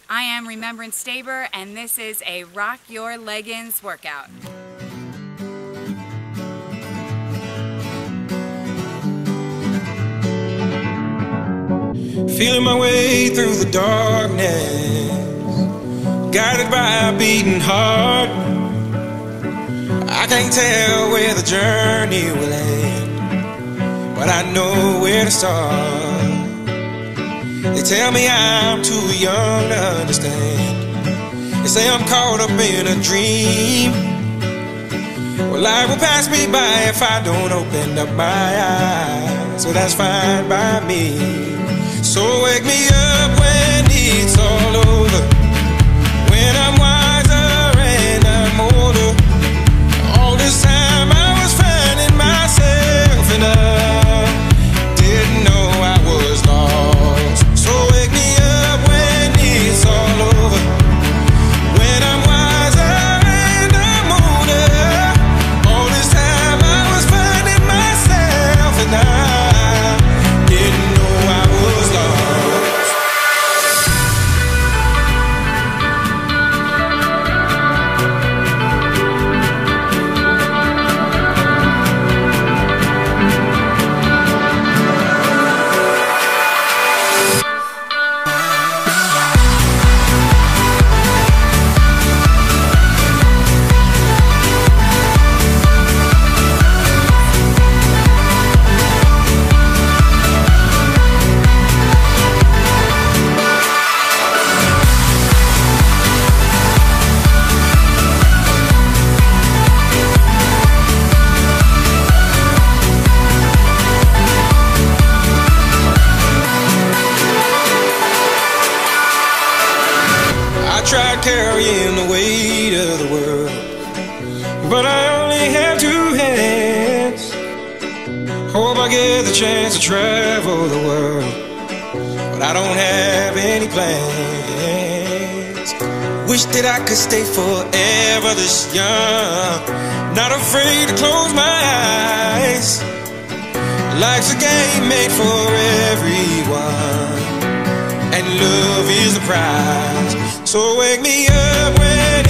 I am Remembrance Staber, and this is a Rock Your Leggings workout. Feeling my way through the darkness, guided by a beating heart. I can't tell where the journey will end, but I know where to start. They tell me I'm too young to understand. They say I'm caught up in a dream. Well, life will pass me by if I don't open up my eyes, so that's fine by me. So wake me up when it's all over, when I'm wiser and I'm older. All this time I was finding myself and I didn't know I was lost. So wake me up when it's all over, when I'm wiser and I'm older. All this time I was finding myself and I didn't know I was lost. Tried carrying the weight of the world, but I only have two hands. Hope I get the chance to travel the world, but I don't have any plans. Wish that I could stay forever this young, not afraid to close my eyes. Life's a game made for everyone, and love is the prize. So wake me up when